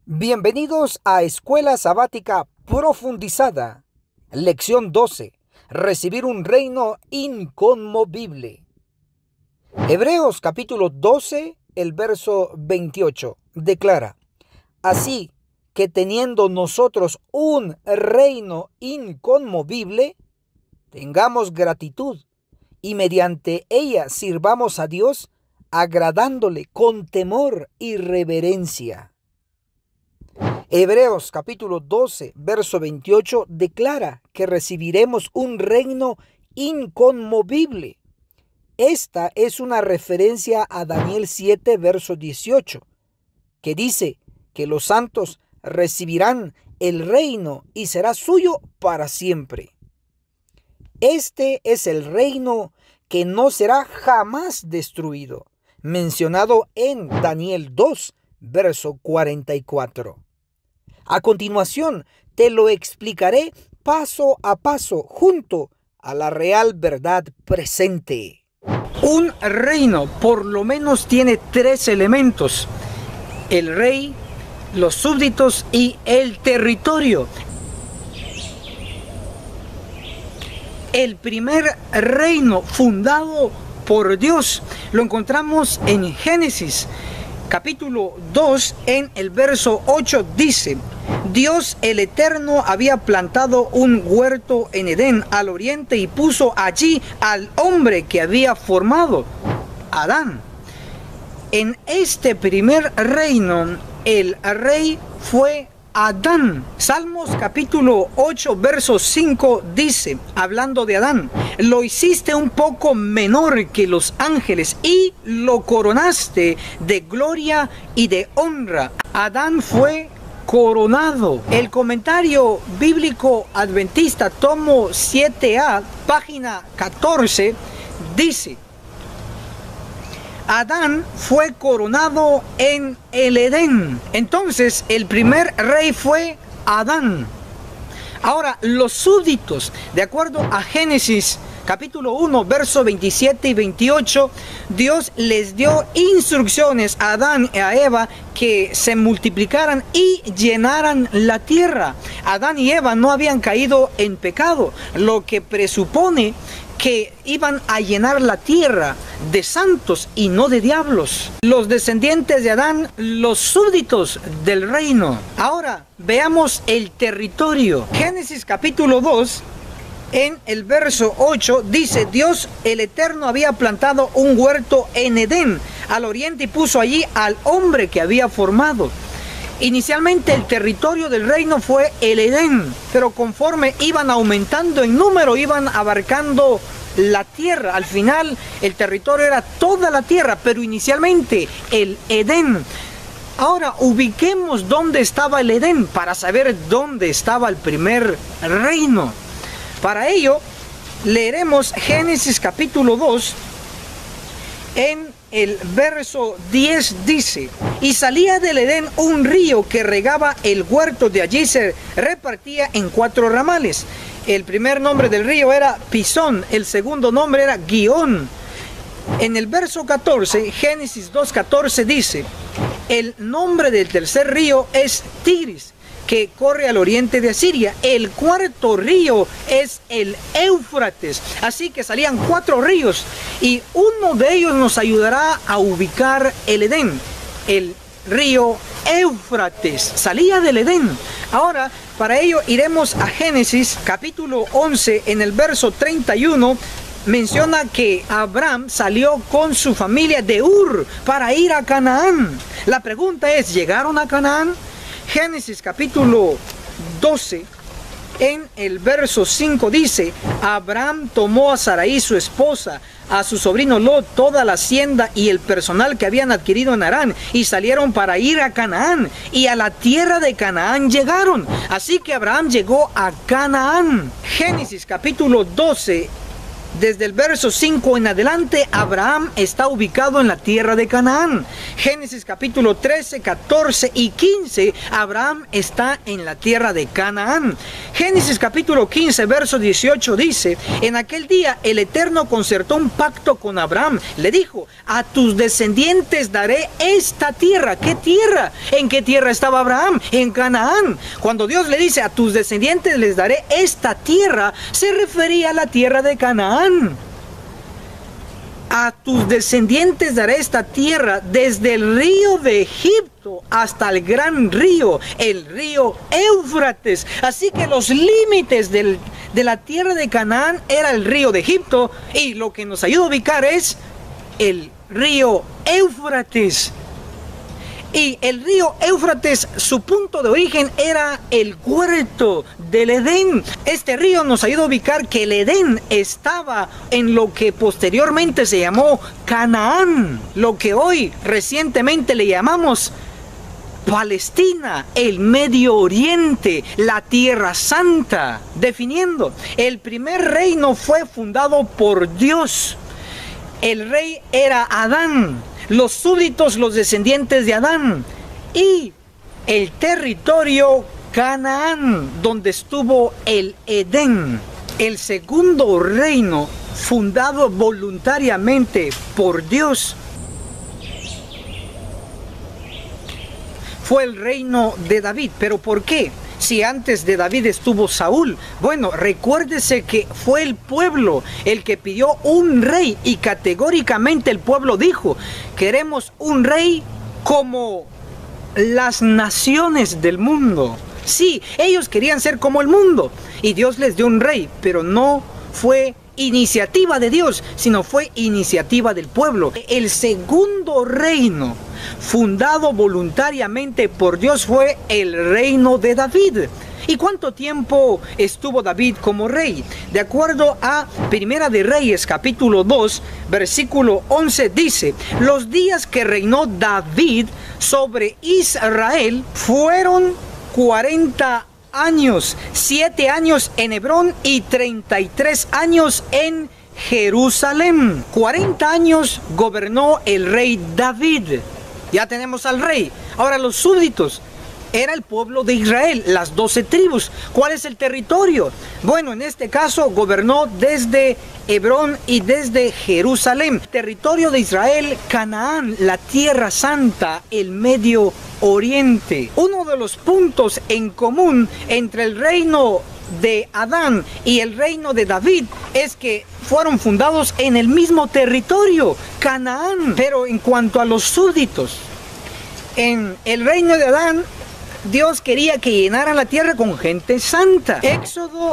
Bienvenidos a Escuela Sabática Profundizada. Lección 12. Recibir un reino inconmovible. Hebreos capítulo 12, el verso 28, declara: Así que teniendo nosotros un reino inconmovible, tengamos gratitud y mediante ella sirvamos a Dios, agradándole con temor y reverencia. Hebreos capítulo 12, verso 28 declara que recibiremos un reino inconmovible. Esta es una referencia a Daniel 7, verso 18, que dice que los santos recibirán el reino y será suyo para siempre. Este es el reino que no será jamás destruido, mencionado en Daniel 2, verso 44. A continuación, te lo explicaré paso a paso junto a la real verdad presente. Un reino por lo menos tiene tres elementos: el rey, los súbditos y el territorio. El primer reino fundado por Dios lo encontramos en Génesis capítulo 2, en el verso 8 dice: Dios el Eterno había plantado un huerto en Edén al oriente y puso allí al hombre que había formado, Adán. En este primer reino, el rey fue Adán. Salmos capítulo 8, verso 5 dice, hablando de Adán: lo hiciste un poco menor que los ángeles y lo coronaste de gloria y de honra. Adán fue coronado. El comentario bíblico adventista, tomo 7a, página 14, dice: Adán fue coronado en el Edén. Entonces, el primer rey fue Adán. Ahora, los súbditos, de acuerdo a Génesis capítulo 1, verso 27 y 28, Dios les dio instrucciones a Adán y a Eva que se multiplicaran y llenaran la tierra. Adán y Eva no habían caído en pecado, lo que presupone que iban a llenar la tierra de santos y no de diablos. Los descendientes de Adán, los súbditos del reino. Ahora veamos el territorio. Génesis capítulo 2, en el verso 8 dice: Dios el Eterno había plantado un huerto en Edén al oriente y puso allí al hombre que había formado. Inicialmente el territorio del reino fue el Edén, pero conforme iban aumentando en número, iban abarcando la tierra. Al final el territorio era toda la tierra, pero inicialmente el Edén. Ahora ubiquemos dónde estaba el Edén para saber dónde estaba el primer reino. Para ello leeremos Génesis capítulo 2, en el verso 10 dice: y salía del Edén un río que regaba el huerto, de allí se repartía en 4 ramales. El primer nombre del río era Pisón, el segundo nombre era Gihón. En el verso 14, Génesis 2:14 dice: el nombre del tercer río es Tigris, que corre al oriente de Asiria. El cuarto río es el Éufrates. Así que salían 4 ríos y uno de ellos nos ayudará a ubicar el Edén. El río Éufrates salía del Edén. Ahora, para ello iremos a Génesis capítulo 11, en el verso 31. Menciona que Abraham salió con su familia de Ur para ir a Canaán. La pregunta es: ¿llegaron a Canaán? Génesis capítulo 12, en el verso 5 dice: Abraham tomó a Sarai su esposa, a su sobrino Lot, toda la hacienda y el personal que habían adquirido en Harán, y salieron para ir a Canaán, y a la tierra de Canaán llegaron. Así que Abraham llegó a Canaán. Génesis capítulo 12, desde el verso 5 en adelante, Abraham está ubicado en la tierra de Canaán. Génesis capítulo 13, 14 y 15, Abraham está en la tierra de Canaán. Génesis capítulo 15, verso 18 dice: en aquel día el Eterno concertó un pacto con Abraham. Le dijo: a tus descendientes daré esta tierra. ¿Qué tierra? ¿En qué tierra estaba Abraham? En Canaán. Cuando Dios le dice: a tus descendientes les daré esta tierra, se refería a la tierra de Canaán. A tus descendientes daré esta tierra, desde el río de Egipto hasta el gran río, el río Éufrates. Así que los límites de la tierra de Canaán era el río de Egipto, y lo que nos ayuda a ubicar es el río Éufrates. Y el río Éufrates, su punto de origen era el huerto del Edén. Este río nos ayuda a ubicar que el Edén estaba en lo que posteriormente se llamó Canaán, lo que hoy recientemente le llamamos Palestina, el Medio Oriente, la Tierra Santa. Definiendo, el primer reino fue fundado por Dios. El rey era Adán, los súbditos, los descendientes de Adán, y el territorio Canaán, donde estuvo el Edén. El segundo reino, fundado voluntariamente por Dios, fue el reino de David. ¿Pero por qué? Si antes de David estuvo Saúl. Bueno, recuérdese que fue el pueblo el que pidió un rey, y categóricamente el pueblo dijo: queremos un rey como las naciones del mundo. Sí, ellos querían ser como el mundo, y Dios les dio un rey, pero no fue iniciativa de Dios, sino fue iniciativa del pueblo. El segundo reino, fundado voluntariamente por Dios, fue el reino de David. ¿Y cuánto tiempo estuvo David como rey? De acuerdo a Primera de Reyes, capítulo 2, versículo 11, dice: los días que reinó David sobre Israel fueron 40 años, 7 años en Hebrón y 33 años en Jerusalén. 40 años gobernó el rey David. Ya tenemos al rey. Ahora los súbditos. Era el pueblo de Israel, las 12 tribus. ¿Cuál es el territorio? Bueno, en este caso gobernó desde Hebrón y desde Jerusalén. Territorio de Israel, Canaán, la Tierra Santa, el Medio Oriente. Uno de los puntos en común entre el reino de Adán y el reino de David es que fueron fundados en el mismo territorio, Canaán. Pero en cuanto a los súbditos, en el reino de Adán, Dios quería que llenaran la tierra con gente santa. Éxodo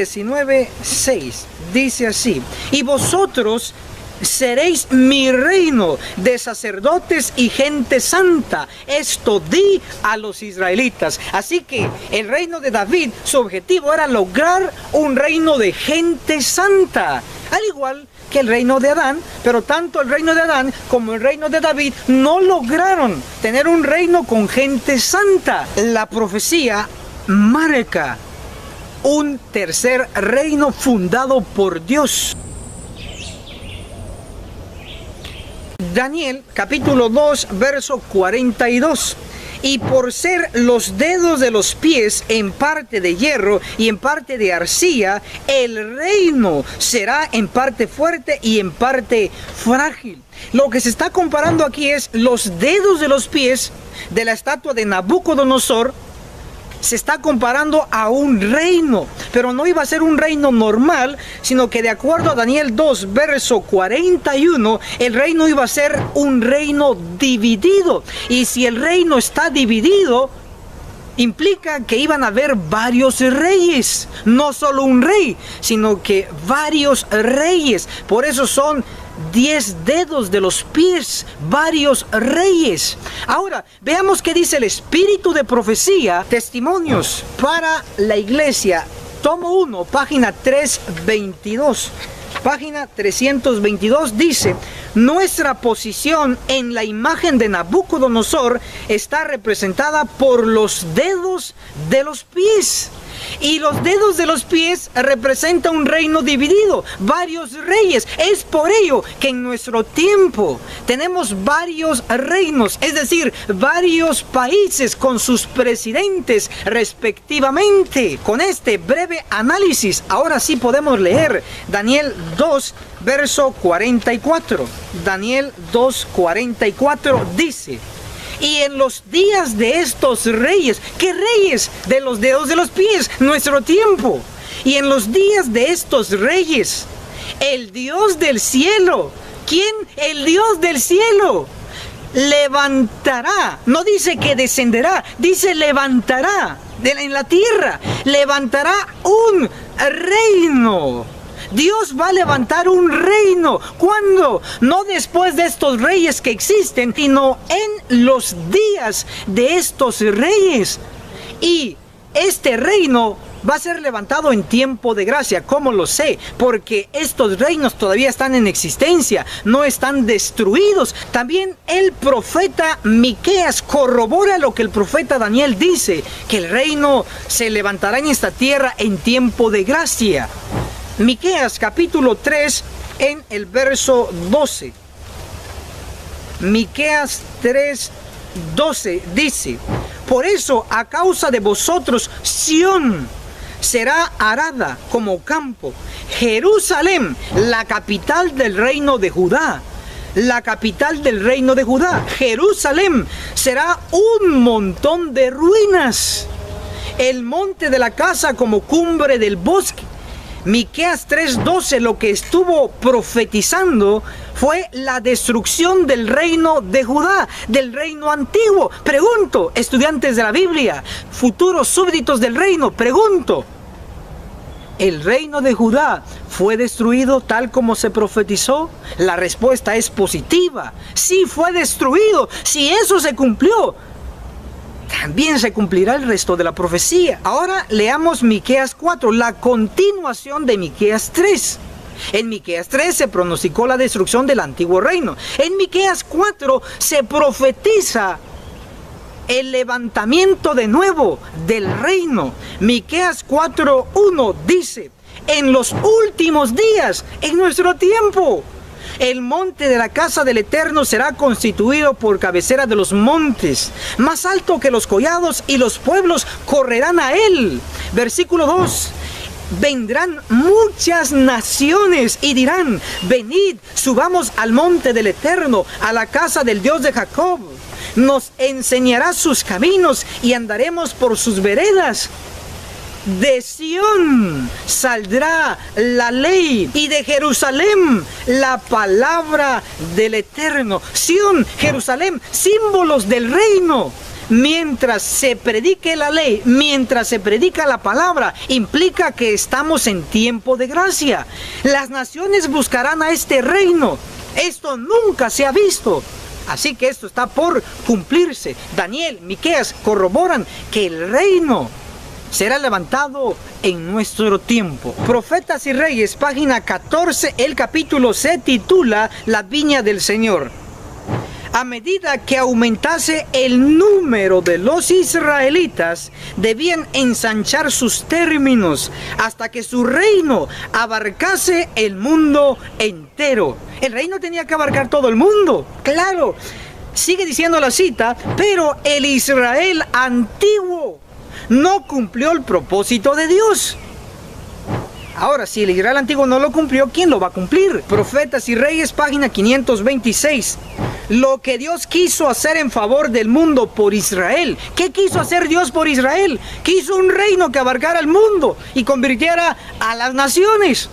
19:6 dice así: y vosotros seréis mi reino de sacerdotes y gente santa. Esto di a los israelitas. Así que el reino de David, su objetivo era lograr un reino de gente santa, al igual que el reino de Adán. Pero tanto el reino de Adán como el reino de David no lograron tener un reino con gente santa. La profecía marca un tercer reino fundado por Dios. Daniel capítulo 2 verso 42: y por ser los dedos de los pies en parte de hierro y en parte de arcilla, el reino será en parte fuerte y en parte frágil. Lo que se está comparando aquí es los dedos de los pies de la estatua de Nabucodonosor. Se está comparando a un reino, pero no iba a ser un reino normal, sino que de acuerdo a Daniel 2, verso 41, el reino iba a ser un reino dividido. Y si el reino está dividido, implica que iban a haber varios reyes, no solo un rey, sino que varios reyes. Por eso son 10 dedos de los pies, varios reyes. Ahora, veamos qué dice el espíritu de profecía, testimonios para la iglesia, tomo 1, página 322. Página 322 dice: nuestra posición en la imagen de Nabucodonosor está representada por los dedos de los pies. Y los dedos de los pies representan un reino dividido, varios reyes. Es por ello que en nuestro tiempo tenemos varios reinos, es decir, varios países con sus presidentes respectivamente. Con este breve análisis, ahora sí podemos leer Daniel 2, verso 44. Daniel 2, 44 dice: y en los días de estos reyes, ¿qué reyes? De los dedos de los pies, nuestro tiempo. Y en los días de estos reyes, el Dios del cielo, ¿quién? El Dios del cielo levantará, no dice que descenderá, dice levantará en la tierra, levantará un reino. Dios va a levantar un reino. ¿Cuándo? No después de estos reyes que existen, sino en los días de estos reyes. Y este reino va a ser levantado en tiempo de gracia. ¿Cómo lo sé? Porque estos reinos todavía están en existencia, no están destruidos. También el profeta Miqueas corrobora lo que el profeta Daniel dice, que el reino se levantará en esta tierra en tiempo de gracia. Miqueas capítulo 3 en el verso 12. Miqueas 3, 12 dice: por eso a causa de vosotros Sión será arada como campo, Jerusalén, la capital del reino de Judá. La capital del reino de Judá, Jerusalén, será un montón de ruinas. El monte de la casa como cumbre del bosque. Miqueas 3:12 lo que estuvo profetizando fue la destrucción del reino de Judá, del reino antiguo. Pregunto, estudiantes de la Biblia, futuros súbditos del reino, pregunto, ¿el reino de Judá fue destruido tal como se profetizó? La respuesta es positiva. Sí fue destruido. Si eso se cumplió, también se cumplirá el resto de la profecía. Ahora leamos Miqueas 4, la continuación de Miqueas 3. En Miqueas 3 se pronosticó la destrucción del antiguo reino. En Miqueas 4 se profetiza el levantamiento de nuevo del reino. Miqueas 4:1 dice: en los últimos días, en nuestro tiempo, el monte de la casa del Eterno será constituido por cabecera de los montes, más alto que los collados, y los pueblos correrán a él. Versículo 2. Vendrán muchas naciones y dirán: venid, subamos al monte del Eterno, a la casa del Dios de Jacob. Nos enseñará sus caminos y andaremos por sus veredas. De Sión saldrá la ley y de Jerusalén la palabra del Eterno. Sión, Jerusalén, símbolos del reino. Mientras se predique la ley, mientras se predica la palabra, implica que estamos en tiempo de gracia. Las naciones buscarán a este reino. Esto nunca se ha visto. Así que esto está por cumplirse. Daniel, Miqueas corroboran que el reino será levantado en nuestro tiempo. Profetas y Reyes, página 14, el capítulo se titula La Viña del Señor. A medida que aumentase el número de los israelitas, debían ensanchar sus términos hasta que su reino abarcase el mundo entero. El reino tenía que abarcar todo el mundo, claro. Sigue diciendo la cita: pero el Israel antiguo no cumplió el propósito de Dios. Ahora, si el Israel antiguo no lo cumplió, ¿quién lo va a cumplir? Profetas y Reyes, página 526. Lo que Dios quiso hacer en favor del mundo por Israel. ¿Qué quiso hacer Dios por Israel? Quiso un reino que abarcara el mundo y convirtiera a las naciones.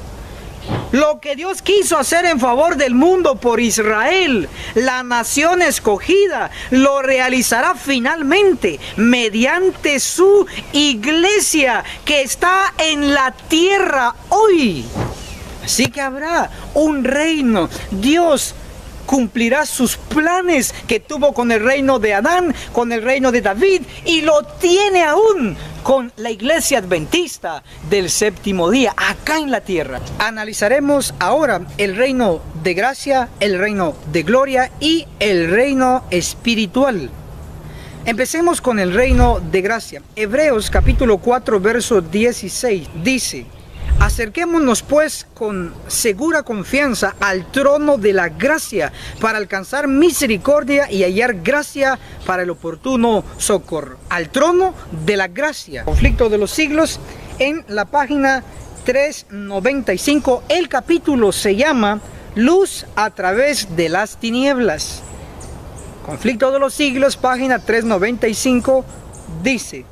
Lo que Dios quiso hacer en favor del mundo por Israel, la nación escogida, lo realizará finalmente mediante su iglesia que está en la tierra hoy. Así que habrá un reino. Dios cumplirá sus planes que tuvo con el reino de Adán, con el reino de David, y lo tiene aún con la iglesia adventista del séptimo día, acá en la tierra. Analizaremos ahora el reino de gracia, el reino de gloria y el reino espiritual. Empecemos con el reino de gracia. Hebreos capítulo 4, verso 16 dice: acerquémonos pues con segura confianza al trono de la gracia para alcanzar misericordia y hallar gracia para el oportuno socorro. Al trono de la gracia. Conflicto de los siglos, en la página 395. El capítulo se llama Luz a través de las tinieblas. Conflicto de los siglos, página 395, dice: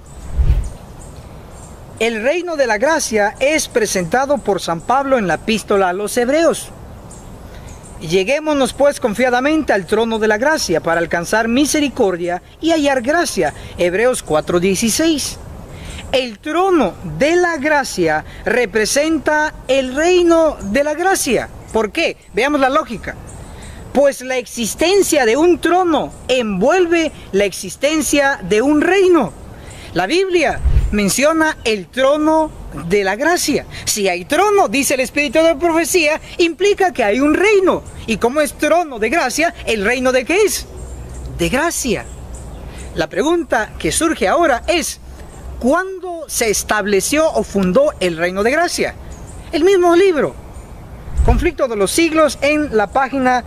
el reino de la gracia es presentado por San Pablo en la epístola a los Hebreos. Lleguémonos pues confiadamente al trono de la gracia para alcanzar misericordia y hallar gracia. Hebreos 4:16. El trono de la gracia representa el reino de la gracia. ¿Por qué? Veamos la lógica. Pues la existencia de un trono envuelve la existencia de un reino. La Biblia menciona el trono de la gracia. Si hay trono, dice el Espíritu de profecía, implica que hay un reino. ¿Y cómo es trono de gracia? ¿El reino de qué es? De gracia. La pregunta que surge ahora es: ¿cuándo se estableció o fundó el reino de gracia? El mismo libro, Conflicto de los siglos, en la página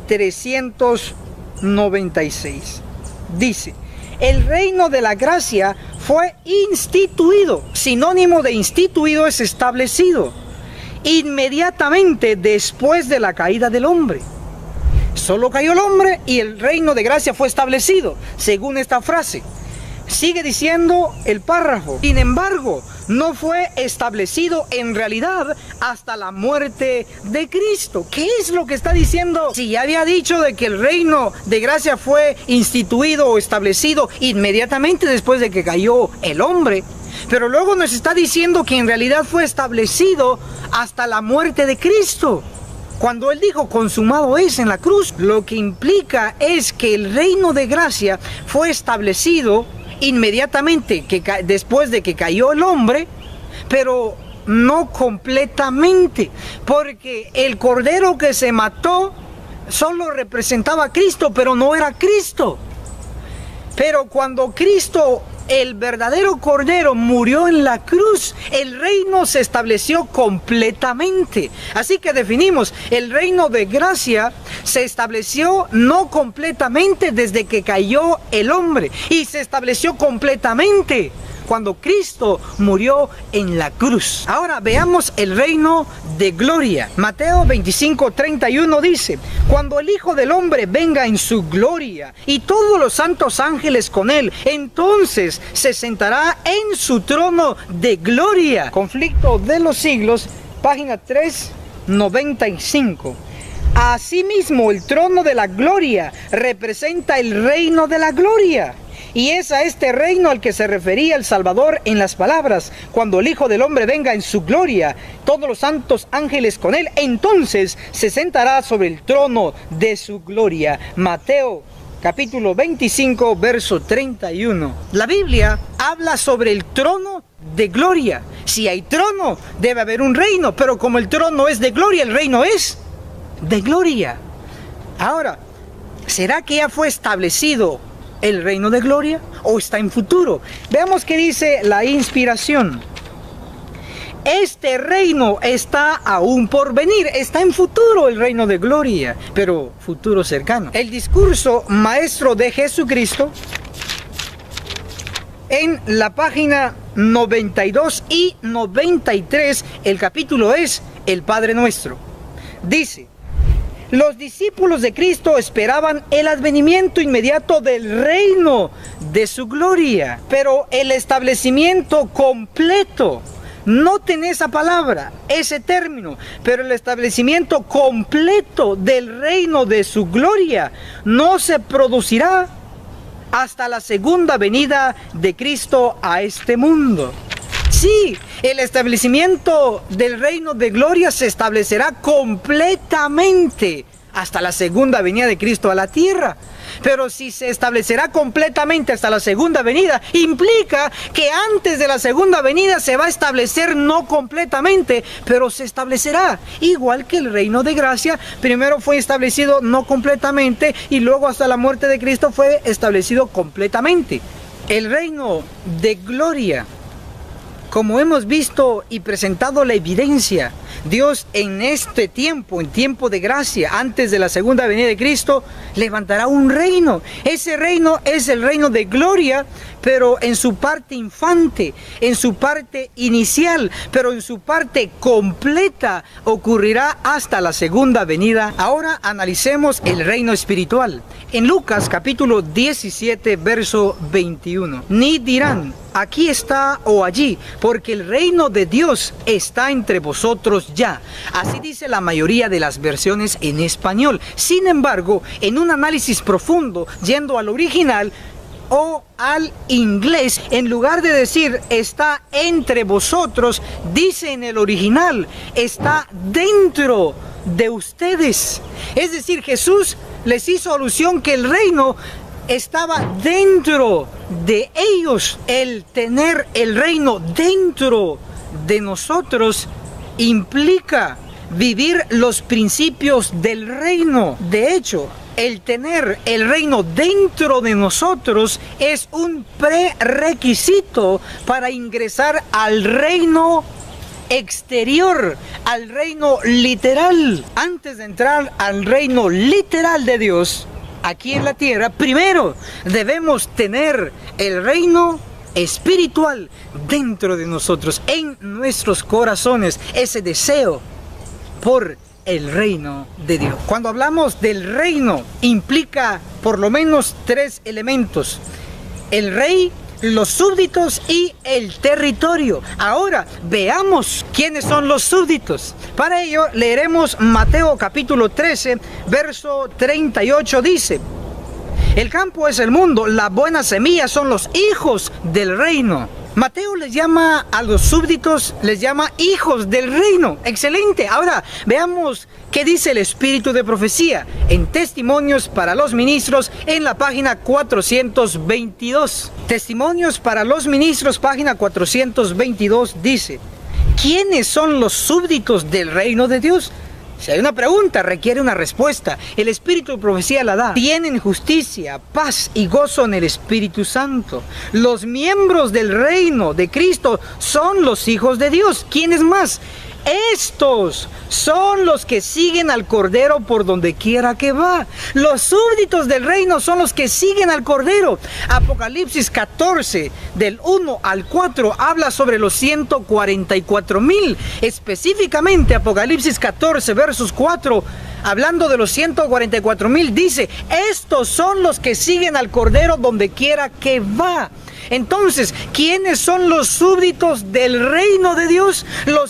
396. Dice: el reino de la gracia fue instituido. Sinónimo de instituido es establecido. Inmediatamente después de la caída del hombre. Solo cayó el hombre y el reino de gracia fue establecido, según esta frase. Sigue diciendo el párrafo: sin embargo, no fue establecido en realidad hasta la muerte de Cristo. ¿Qué es lo que está diciendo? Si ya había dicho de que el reino de gracia fue instituido o establecido inmediatamente después de que cayó el hombre, pero luego nos está diciendo que en realidad fue establecido hasta la muerte de Cristo. Cuando Él dijo consumado es en la cruz, lo que implica es que el reino de gracia fue establecido inmediatamente después de que cayó el hombre, pero no completamente, porque el cordero que se mató solo representaba a Cristo, pero no era Cristo. Pero cuando Cristo, el verdadero cordero, murió en la cruz, el reino se estableció completamente. Así que definimos: el reino de gracia se estableció no completamente desde que cayó el hombre, y se estableció completamente cuando Cristo murió en la cruz. Ahora veamos el reino de gloria. Mateo 25:31 dice: cuando el Hijo del Hombre venga en su gloria y todos los santos ángeles con él, entonces se sentará en su trono de gloria. Conflicto de los siglos, página 395. Asimismo, el trono de la gloria representa el reino de la gloria. Y es a este reino al que se refería el Salvador en las palabras: cuando el Hijo del Hombre venga en su gloria, todos los santos ángeles con él, entonces se sentará sobre el trono de su gloria. Mateo capítulo 25, verso 31. La Biblia habla sobre el trono de gloria. Si hay trono, debe haber un reino, pero como el trono es de gloria, el reino es de gloria. Ahora, ¿será que ya fue establecido el reino de gloria o está en futuro? Veamos qué dice la inspiración. Este reino está aún por venir, está en futuro el reino de gloria, pero futuro cercano. El discurso maestro de Jesucristo, en la página 92 y 93, el capítulo es el Padre Nuestro. Dice: los discípulos de Cristo esperaban el advenimiento inmediato del reino de su gloria, pero el establecimiento completo, noten esa palabra, ese término, pero el establecimiento completo del reino de su gloria no se producirá hasta la segunda venida de Cristo a este mundo. Sí, el establecimiento del reino de gloria se establecerá completamente hasta la segunda venida de Cristo a la tierra. pero si se establecerá completamente hasta la segunda venida, implica que antes de la segunda venida se va a establecer no completamente, pero se establecerá. Igual que el reino de gracia, primero fue establecido no completamente y luego hasta la muerte de Cristo fue establecido completamente. El reino de gloria, como hemos visto y presentado la evidencia, Dios en este tiempo, en tiempo de gracia, antes de la segunda venida de Cristo, levantará un reino. Ese reino es el reino de gloria, pero en su parte infante, en su parte inicial, pero en su parte completa ocurrirá hasta la segunda venida. Ahora analicemos el reino espiritual. En Lucas capítulo 17, verso 21. Ni dirán, aquí está o allí, porque el reino de Dios está entre vosotros ya. Así dice la mayoría de las versiones en español. Sin embargo, en un análisis profundo, yendo al original o al inglés, en lugar de decir está entre vosotros, dice en el original, está dentro de ustedes. Es decir, Jesús les hizo alusión que el reino estaba dentro de ellos. El tener el reino dentro de nosotros implica vivir los principios del reino. De hecho, el tener el reino dentro de nosotros es un prerequisito para ingresar al reino exterior, al reino literal. Antes de entrar al reino literal de Dios aquí en la tierra, primero debemos tener el reino espiritual dentro de nosotros, en nuestros corazones, ese deseo por el reino de Dios. Cuando hablamos del reino, implica por lo menos tres elementos: el rey, los súbditos y el territorio. Ahora veamos quiénes son los súbditos. Para ello leeremos Mateo capítulo 13, verso 38. Dice: el campo es el mundo, la buena semilla son los hijos del reino. Mateo les llama a los súbditos, les llama hijos del reino. Excelente. Ahora veamos qué dice el espíritu de profecía en Testimonios para los Ministros, en la página 422. Testimonios para los Ministros, página 422, dice: ¿quiénes son los súbditos del reino de Dios? Si hay una pregunta, requiere una respuesta. El espíritu de profecía la da. Tienen justicia, paz y gozo en el Espíritu Santo. Los miembros del reino de Cristo son los hijos de Dios. ¿Quiénes más? Estos son los que siguen al Cordero por donde quiera que va. Los súbditos del reino son los que siguen al Cordero. Apocalipsis 14, del 1 al 4, habla sobre los 144,000. Específicamente, Apocalipsis 14, versos 4, hablando de los 144,000, dice: estos son los que siguen al Cordero donde quiera que va. Entonces, ¿quiénes son los súbditos del reino de Dios? Los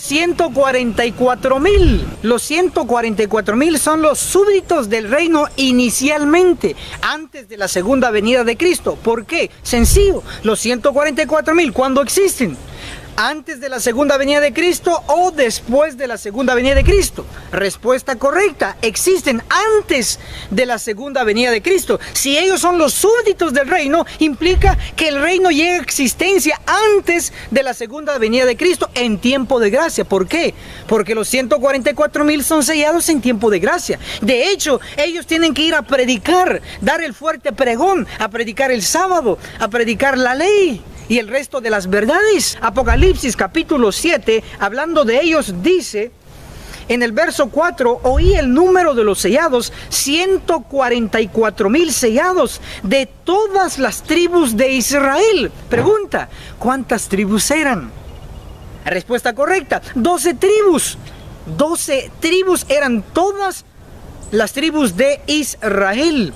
144,000. Los 144,000 son los súbditos del reino inicialmente, antes de la segunda venida de Cristo. ¿Por qué? Sencillo. Los 144,000, ¿cuándo existen? ¿Antes de la segunda venida de Cristo o después de la segunda venida de Cristo? Respuesta correcta: existen antes de la segunda venida de Cristo. Si ellos son los súbditos del reino, implica que el reino llega a existencia antes de la segunda venida de Cristo, en tiempo de gracia. ¿Por qué? Porque los 144,000 son sellados en tiempo de gracia. De hecho, ellos tienen que ir a predicar, dar el fuerte pregón, a predicar el sábado, a predicar la ley y el resto de las verdades. Apocalipsis capítulo 7, hablando de ellos, dice en el verso 4: oí el número de los sellados, 144,000 sellados de todas las tribus de Israel. Pregunta: ¿cuántas tribus eran? Respuesta correcta: 12 tribus. 12 tribus eran todas las tribus de Israel.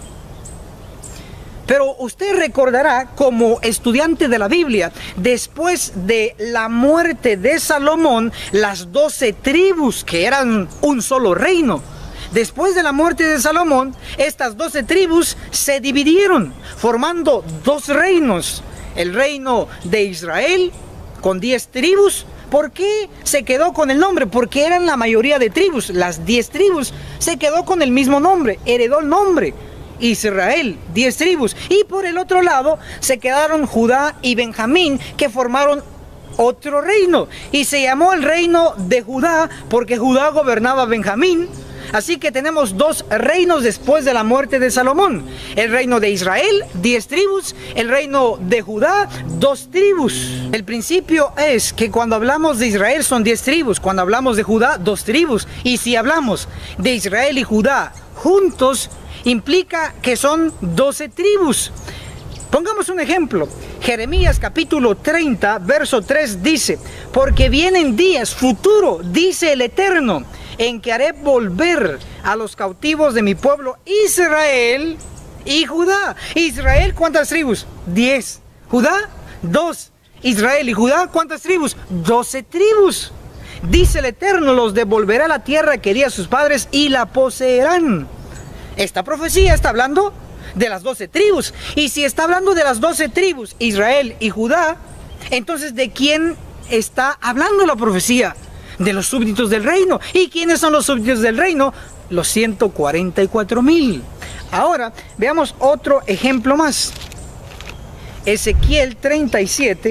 Pero usted recordará, como estudiante de la Biblia, después de la muerte de Salomón, las 12 tribus, que eran un solo reino, después de la muerte de Salomón, estas 12 tribus se dividieron, formando dos reinos: el reino de Israel, con 10 tribus. ¿Por qué se quedó con el nombre? Porque eran la mayoría de tribus. Las 10 tribus se quedó con el mismo nombre, heredó el nombre. Israel, 10 tribus. Y por el otro lado se quedaron Judá y Benjamín, que formaron otro reino. Y se llamó el reino de Judá porque Judá gobernaba a Benjamín. Así que tenemos dos reinos después de la muerte de Salomón. El reino de Israel, 10 tribus. El reino de Judá, 2 tribus. El principio es que cuando hablamos de Israel son 10 tribus. Cuando hablamos de Judá, 2 tribus. Y si hablamos de Israel y Judá juntos, implica que son 12 tribus. Pongamos un ejemplo. Jeremías capítulo 30, verso 3 dice: porque vienen días futuro, dice el Eterno, en que haré volver a los cautivos de mi pueblo Israel y Judá. Israel, ¿cuántas tribus? 10. Judá, 2. Israel y Judá, ¿cuántas tribus? 12 tribus. Dice el Eterno, los devolverá a la tierra que di a sus padres y la poseerán. Esta profecía está hablando de las 12 tribus. Y si está hablando de las 12 tribus, Israel y Judá, entonces ¿de quién está hablando la profecía? De los súbditos del reino. ¿Y quiénes son los súbditos del reino? Los 144,000. Ahora veamos otro ejemplo más. Ezequiel 37,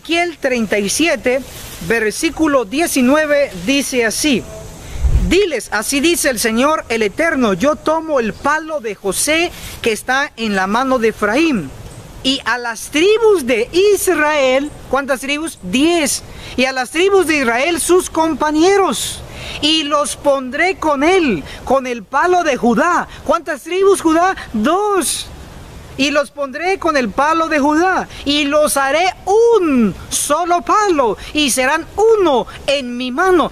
versículo 19 dice así: diles, así dice el Señor el Eterno, yo tomo el palo de José que está en la mano de Efraín, y a las tribus de Israel, ¿cuántas tribus? 10. Y a las tribus de Israel sus compañeros, y los pondré con él, con el palo de Judá. ¿Cuántas tribus Judá? 2. Y los pondré con el palo de Judá, y los haré un solo palo, y serán uno en mi mano.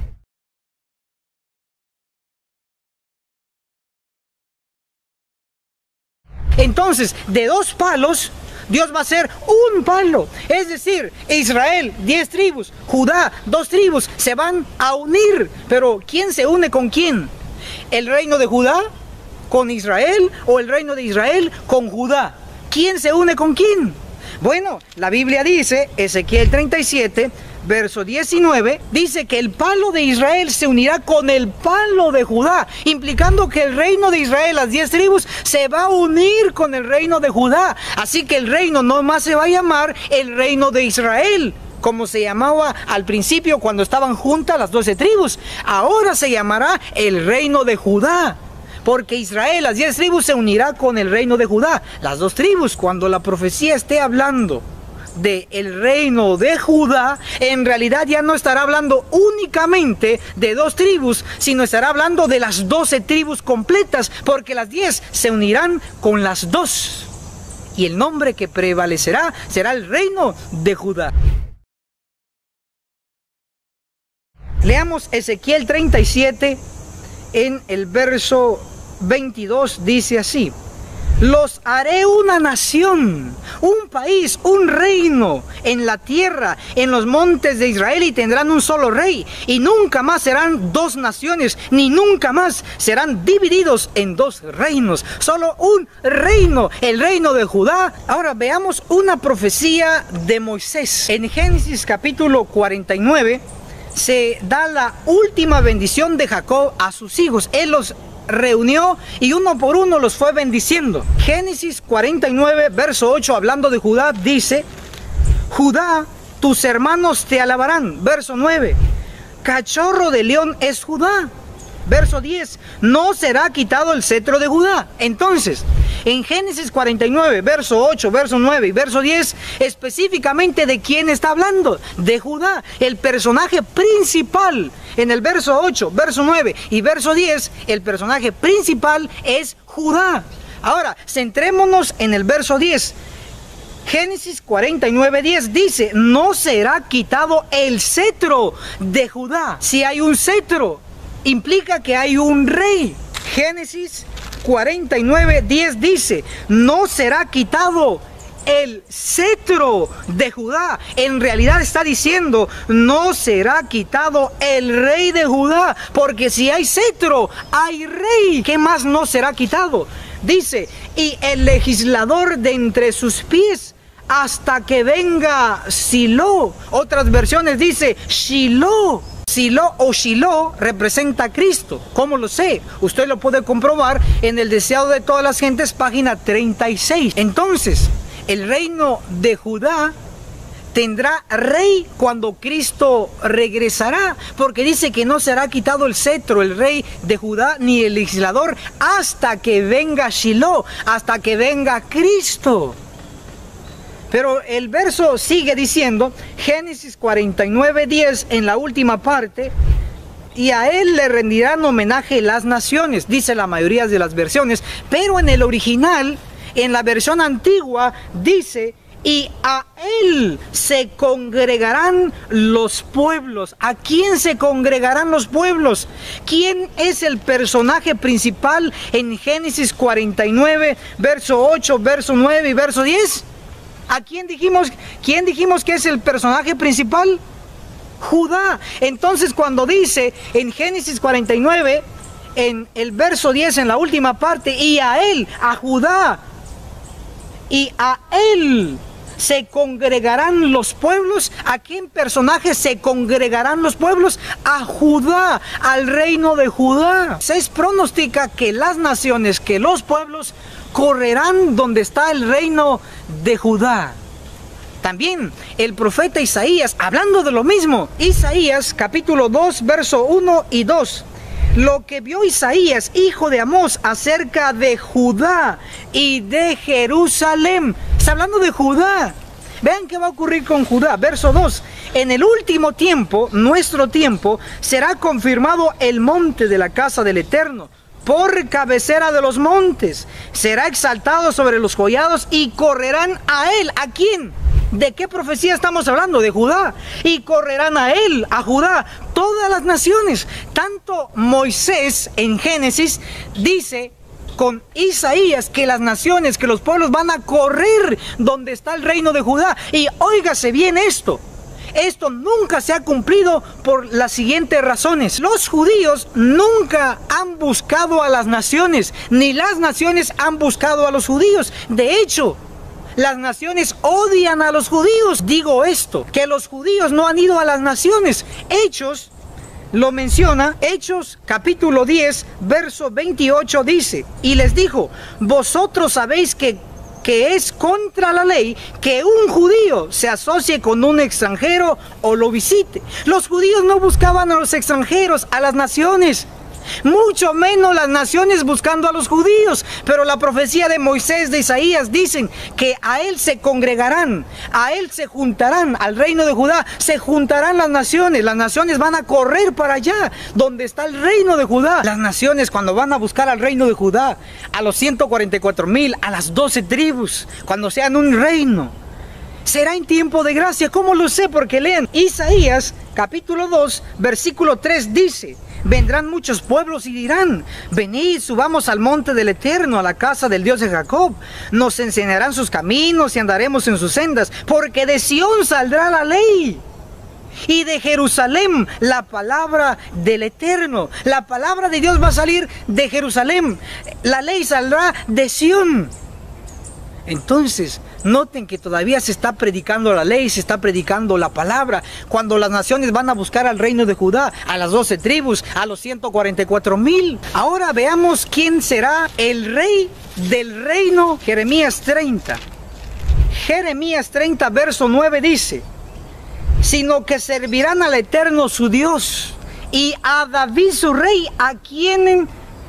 Entonces, de 2 palos, Dios va a hacer un palo. Es decir, Israel, 10 tribus, Judá, 2 tribus, se van a unir. Pero ¿quién se une con quién? ¿El reino de Judá con Israel o el reino de Israel con Judá? ¿Quién se une con quién? Bueno, la Biblia dice, Ezequiel 37, verso 19, dice que el palo de Israel se unirá con el palo de Judá, implicando que el reino de Israel, las 10 tribus, se va a unir con el reino de Judá. Así que el reino no más se va a llamar el reino de Israel, como se llamaba al principio cuando estaban juntas las 12 tribus. Ahora se llamará el reino de Judá, porque Israel, las 10 tribus, se unirá con el reino de Judá. Las 2 tribus, cuando la profecía esté hablando del reino de Judá, en realidad ya no estará hablando únicamente de 2 tribus, sino estará hablando de las 12 tribus completas, porque las 10 se unirán con las 2. Y el nombre que prevalecerá será el reino de Judá. Leamos Ezequiel 37 en el verso 22, dice así: los haré una nación, un país, un reino en la tierra, en los montes de Israel, y tendrán un solo rey, y nunca más serán 2 naciones, ni nunca más serán divididos en 2 reinos, solo un reino, el reino de Judá. Ahora veamos una profecía de Moisés. En Génesis capítulo 49 se da la última bendición de Jacob a sus hijos. Él los reunió y uno por uno los fue bendiciendo. Génesis 49, verso 8, hablando de Judá, dice: Judá, tus hermanos te alabarán. Verso 9, cachorro de león es Judá. Verso 10, no será quitado el cetro de Judá. Entonces, en Génesis 49, verso 8, verso 9 y verso 10, específicamente ¿de quién está hablando? De Judá. El personaje principal en el verso 8, verso 9 y verso 10, el personaje principal es Judá. Ahora, centrémonos en el verso 10. Génesis 49, 10 dice: no será quitado el cetro de Judá. Si hay un cetro, implica que hay un rey. Génesis 49, 10 dice: no será quitado el cetro de Judá. En realidad está diciendo: no será quitado el rey de Judá, porque si hay cetro, hay rey. ¿Qué más no será quitado? Dice: y el legislador de entre sus pies, hasta que venga Silo. Otras versiones dice Shiloh. Silo o Shiloh representa a Cristo. ¿Cómo lo sé? Usted lo puede comprobar en El deseado de todas las gentes, página 36. Entonces, el reino de Judá tendrá rey cuando Cristo regresará, porque dice que no será quitado el cetro, el rey de Judá, ni el legislador, hasta que venga Shiloh, hasta que venga Cristo. Pero el verso sigue diciendo, Génesis 49:10, en la última parte, y a él le rendirán homenaje las naciones, dice la mayoría de las versiones, pero en el original, en la versión antigua, dice, y a él se congregarán los pueblos. ¿A quién se congregarán los pueblos? ¿Quién es el personaje principal en Génesis 49, verso 8, verso 9 y verso 10? ¿A quién dijimos que es el personaje principal? Judá. Entonces, cuando dice en Génesis 49, en el verso 10, en la última parte, y a él, a Judá, y a él se congregarán los pueblos. ¿A quién personaje se congregarán los pueblos? A Judá, al reino de Judá. Se pronostica que las naciones, que los pueblos correrán donde está el reino de Judá. También el profeta Isaías, hablando de lo mismo, Isaías capítulo 2, verso 1 y 2. Lo que vio Isaías, hijo de Amós, acerca de Judá y de Jerusalén. Está hablando de Judá. Vean qué va a ocurrir con Judá. Verso 2. En el último tiempo, nuestro tiempo, será confirmado el monte de la casa del Eterno por cabecera de los montes. Será exaltado sobre los collados y correrán a él. ¿A quién? ¿De qué profecía estamos hablando? De Judá. Y correrán a él, a Judá, todas las naciones. Tanto Moisés en Génesis dice con Isaías que las naciones, que los pueblos van a correr donde está el reino de Judá. Y óigase bien esto. Esto nunca se ha cumplido por las siguientes razones. Los judíos nunca han buscado a las naciones, ni las naciones han buscado a los judíos. De hecho, las naciones odian a los judíos. Digo esto, que los judíos no han ido a las naciones. Hechos lo menciona, Hechos capítulo 10, verso 28 dice, y les dijo, vosotros sabéis que es contra la ley que un judío se asocie con un extranjero o lo visite. Los judíos no buscaban a los extranjeros, a las naciones. Mucho menos las naciones buscando a los judíos. Pero la profecía de Moisés, de Isaías, dicen que a él se congregarán, a él se juntarán, al reino de Judá, se juntarán las naciones van a correr para allá, donde está el reino de Judá. Las naciones cuando van a buscar al reino de Judá, a los 144,000, a las 12 tribus, cuando sean un reino, será en tiempo de gracia. ¿Cómo lo sé? Porque lean Isaías capítulo 2, versículo 3 dice, vendrán muchos pueblos y dirán, venid, subamos al monte del Eterno, a la casa del Dios de Jacob. Nos enseñarán sus caminos y andaremos en sus sendas, porque de Sión saldrá la ley, y de Jerusalén la palabra del Eterno. La palabra de Dios va a salir de Jerusalén, la ley saldrá de Sión. Entonces, noten que todavía se está predicando la ley, se está predicando la palabra. Cuando las naciones van a buscar al reino de Judá, a las 12 tribus, a los 144,000. Ahora veamos quién será el rey del reino. Jeremías 30. Jeremías 30, verso 9 dice, sino que servirán al Eterno su Dios y a David su rey, a quien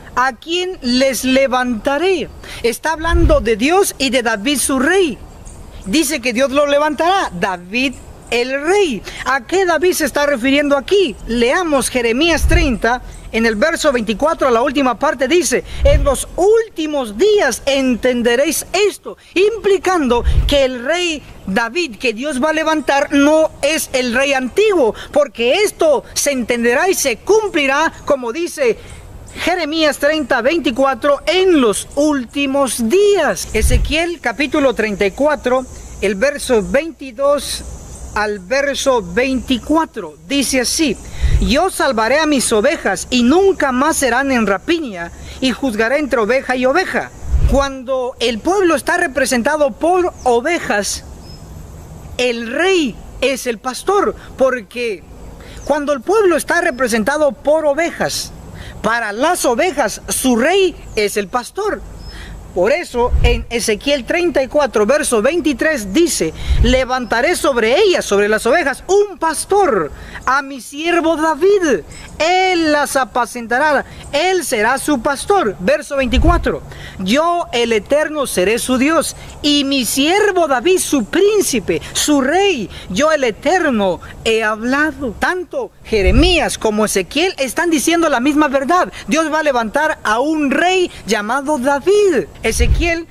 les levantaré. Está hablando de Dios y de David su rey. Dice que Dios lo levantará, David el rey. ¿A qué David se está refiriendo aquí? Leamos Jeremías 30, en el verso 24, a la última parte dice, en los últimos días entenderéis esto, implicando que el rey David que Dios va a levantar no es el rey antiguo, porque esto se entenderá y se cumplirá, como dice Jeremías 30, 24, en los últimos días. Ezequiel capítulo 34, el verso 22 al verso 24, dice así, yo salvaré a mis ovejas y nunca más serán en rapiña, y juzgaré entre oveja y oveja. Cuando el pueblo está representado por ovejas, el rey es el pastor, porque Cuando el pueblo está representado por ovejas, para las ovejas su rey es el pastor. Por eso en Ezequiel 34, verso 23 dice: levantaré sobre ellas, sobre las ovejas, un pastor, a mi siervo David. Él las apacentará, él será su pastor. Verso 24: yo el Eterno seré su Dios, y mi siervo David su príncipe, su rey. Yo el Eterno he hablado. Tanto Jeremías como Ezequiel están diciendo la misma verdad. Dios va a levantar a un rey llamado David. Ezequiel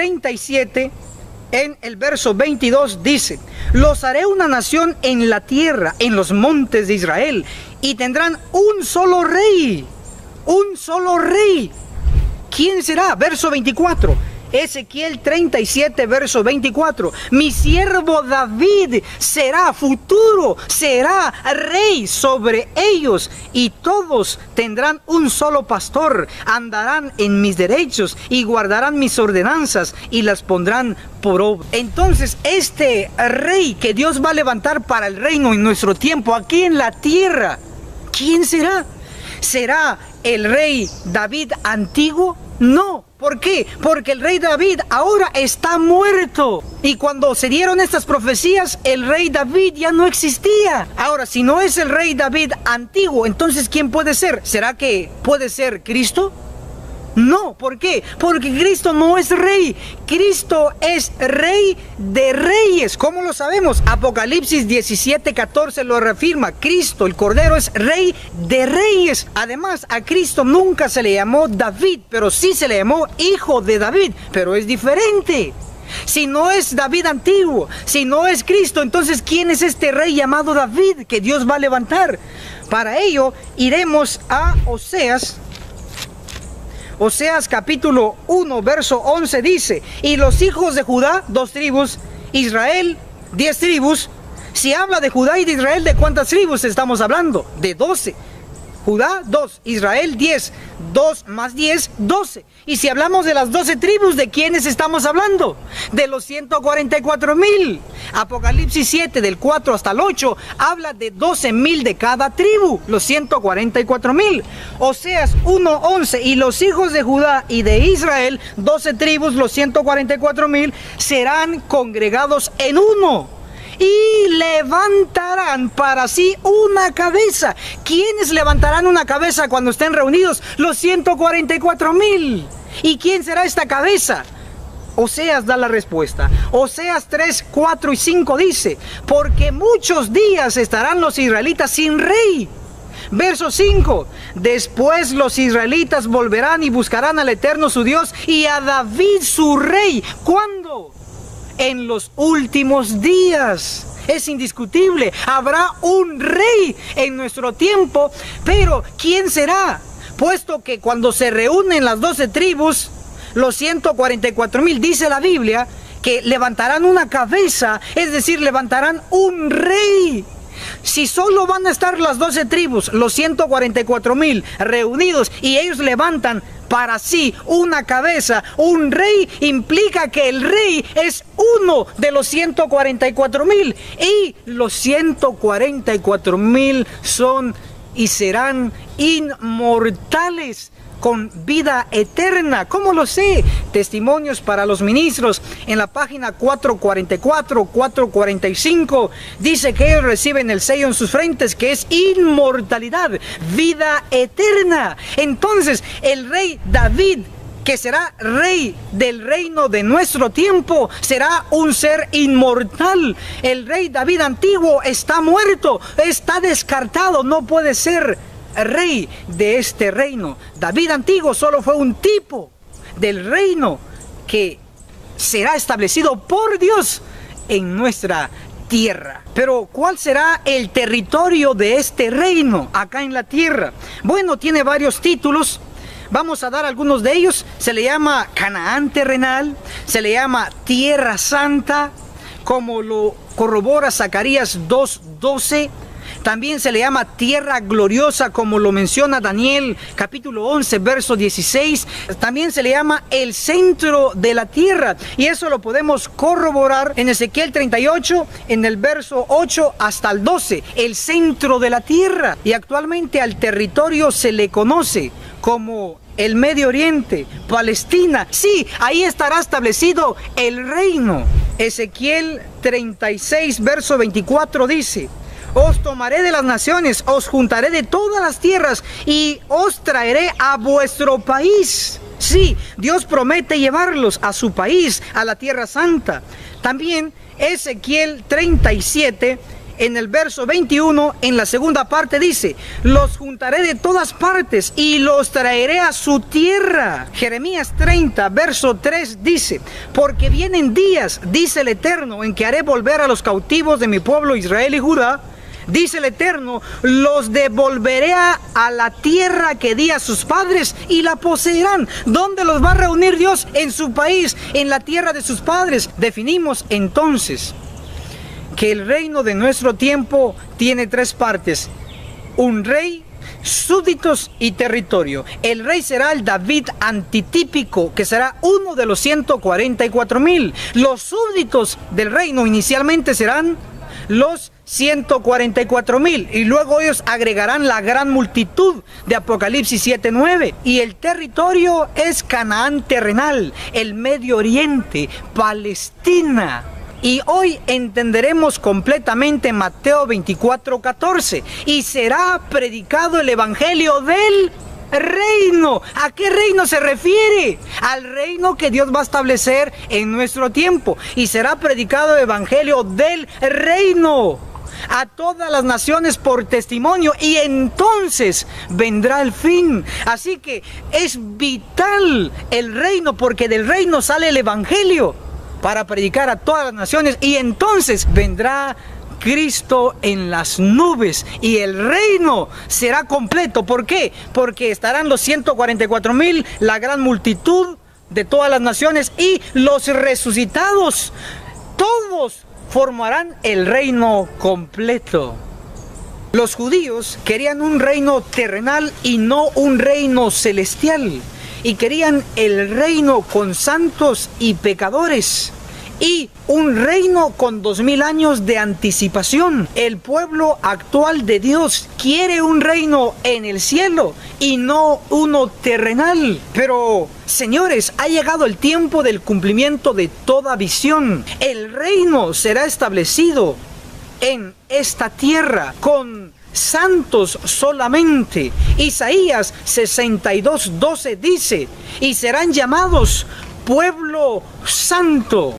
37, en el verso 22 dice: los haré una nación en la tierra, en los montes de Israel, y tendrán un solo rey. Un solo rey. ¿Quién será? Verso 24. Ezequiel 37, verso 24. Mi siervo David será futuro, será rey sobre ellos, y todos tendrán un solo pastor. Andarán en mis derechos y guardarán mis ordenanzas y las pondrán por obra. Entonces, este rey que Dios va a levantar para el reino en nuestro tiempo, aquí en la tierra, ¿quién será? ¿Será el rey David antiguo? No. ¿Por qué? Porque el rey David ahora está muerto. Y cuando se dieron estas profecías, el rey David ya no existía. Ahora, si no es el rey David antiguo, entonces ¿quién puede ser? ¿Será que puede ser Cristo? No. ¿Por qué? Porque Cristo no es rey. Cristo es rey de reyes. ¿Cómo lo sabemos? Apocalipsis 17:14 lo reafirma. Cristo, el Cordero, es rey de reyes. Además, a Cristo nunca se le llamó David, pero sí se le llamó hijo de David. Pero es diferente. Si no es David antiguo, si no es Cristo, entonces ¿quién es este rey llamado David que Dios va a levantar? Para ello, iremos a Oseas. Oseas capítulo 1, verso 11 dice: y los hijos de Judá, 2 tribus, Israel, 10 tribus. Si habla de Judá y de Israel, ¿de cuántas tribus estamos hablando? De 12. Judá, 2, Israel, 10. 2 más 10, 12. Y si hablamos de las 12 tribus, ¿de quiénes estamos hablando? De los 144,000. Apocalipsis 7, del 4 hasta el 8, habla de 12,000 de cada tribu, los 144,000. Oseas 1:11, y los hijos de Judá y de Israel, 12 tribus, los 144,000, serán congregados en uno, y levantarán para sí una cabeza. ¿Quiénes levantarán una cabeza cuando estén reunidos? Los 144,000. ¿Y quién será esta cabeza? Oseas da la respuesta. Oseas 3, 4 y 5 dice: porque muchos días estarán los israelitas sin rey. Verso 5: después los israelitas volverán y buscarán al Eterno su Dios y a David su rey. ¿Cuándo? En los últimos días. Es indiscutible, habrá un rey en nuestro tiempo. Pero ¿quién será? Puesto que cuando se reúnen las 12 tribus, los 144,000, dice la Biblia que levantarán una cabeza, es decir, levantarán un rey. Si solo van a estar las 12 tribus, los 144,000 reunidos, y ellos levantan para sí una cabeza, un rey, implica que el rey es uno de los 144,000, y los 144,000 son y serán inmortales, con vida eterna. ¿Cómo lo sé? Testimonios para los ministros. En la página 444, 445, dice que ellos reciben el sello en sus frentes, que es inmortalidad, vida eterna. Entonces, el rey David, que será rey del reino de nuestro tiempo, será un ser inmortal. El rey David antiguo está muerto, está descartado, no puede ser rey de este reino. David antiguo solo fue un tipo del reino que será establecido por Dios en nuestra tierra. Pero ¿cuál será el territorio de este reino acá en la tierra? Bueno, tiene varios títulos. Vamos a dar algunos de ellos. Se le llama Canaán terrenal, se le llama Tierra Santa, como lo corrobora Zacarías 2:12. También se le llama tierra gloriosa, como lo menciona Daniel capítulo 11, verso 16. También se le llama el centro de la tierra, y eso lo podemos corroborar en Ezequiel 38, en el verso 8 hasta el 12, el centro de la tierra. Y actualmente al territorio se le conoce como el Medio Oriente, Palestina. Sí, ahí estará establecido el reino. Ezequiel 36, verso 24 dice: os tomaré de las naciones, os juntaré de todas las tierras y os traeré a vuestro país. Sí, Dios promete llevarlos a su país, a la tierra santa. También Ezequiel 37, en el verso 21, en la segunda parte dice: los juntaré de todas partes y los traeré a su tierra. Jeremías 30, verso 3 dice: porque vienen días, dice el Eterno, en que haré volver a los cautivos de mi pueblo Israel y Judá. Dice el Eterno, los devolveré a la tierra que di a sus padres y la poseerán. ¿Dónde los va a reunir Dios? En su país, en la tierra de sus padres. Definimos entonces que el reino de nuestro tiempo tiene tres partes: un rey, súbditos y territorio. El rey será el David antitípico, que será uno de los 144,000. Los súbditos del reino inicialmente serán los 144,000, y luego ellos agregarán la gran multitud de Apocalipsis 7:9. Y el territorio es Canaán terrenal, el Medio Oriente, Palestina. Y hoy entenderemos completamente Mateo 24:14. Y será predicado el evangelio del reino. ¿A qué reino se refiere? Al reino que Dios va a establecer en nuestro tiempo. Y será predicado el evangelio del reino a todas las naciones por testimonio, y entonces vendrá el fin. Así que es vital el reino, porque del reino sale el evangelio para predicar a todas las naciones, y entonces vendrá Cristo en las nubes y el reino será completo. ¿Por qué? Porque estarán los 144,000, la gran multitud de todas las naciones, y los resucitados. Todos formarán el reino completo. Los judíos querían un reino terrenal y no un reino celestial, y querían el reino con santos y pecadores, y un reino con 2000 años de anticipación. El pueblo actual de Dios quiere un reino en el cielo y no uno terrenal. Pero, señores, ha llegado el tiempo del cumplimiento de toda visión. El reino será establecido en esta tierra con santos solamente. Isaías 62:12 dice: y serán llamados pueblo santo.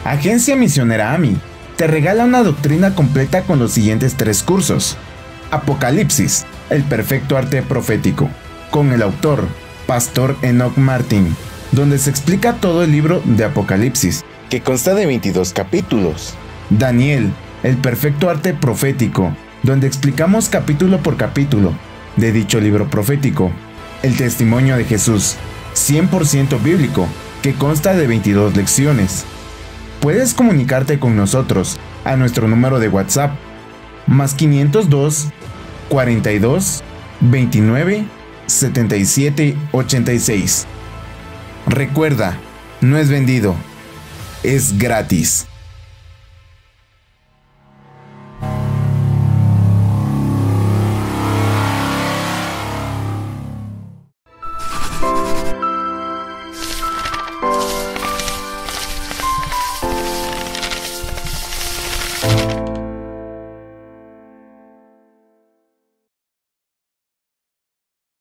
Agencia Misionera AMI te regala una doctrina completa con los siguientes 3 cursos. Apocalipsis, el perfecto arte profético, con el autor, Pastor Enoch Martin, donde se explica todo el libro de Apocalipsis, que consta de 22 capítulos. Daniel, el perfecto arte profético, donde explicamos capítulo por capítulo de dicho libro profético. El testimonio de Jesús, 100% bíblico, que consta de 22 lecciones. Puedes comunicarte con nosotros a nuestro número de WhatsApp, más 502 42 29 77 86. Recuerda, no es vendido, es gratis.